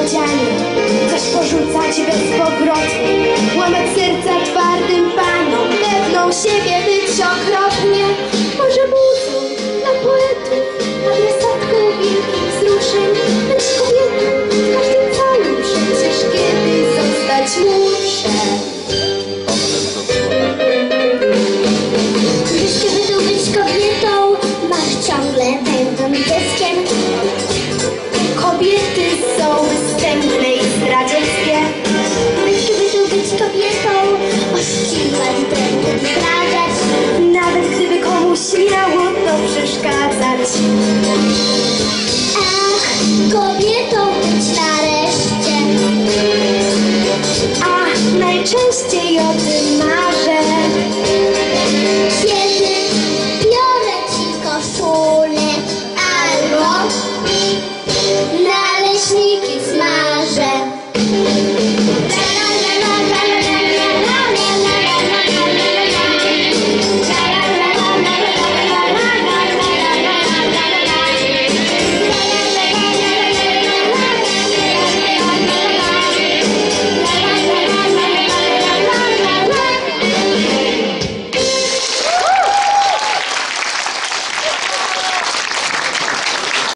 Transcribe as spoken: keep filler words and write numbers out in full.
niespodzianie coś porzucać bezpowrotnie, łamać serca twardym panom, pewną siebie być okropnie. Może muzą dla poetów, adresatką wielkich wzruszeń, być kobietą w każdym calu przecież kiedyś zostać muszę. Gdyż kiedy tu być kobietą, masz ciągle będą dzieckiem. Kobiety są występne i zdradzieckie. Gdyż kiedy tu być kobietą, oszukiwać będą zdradzać. Nawet gdyby komuś miało to przeszkadzać. Ach, kobietą być nareszcie. A najczęściej o tym marzę.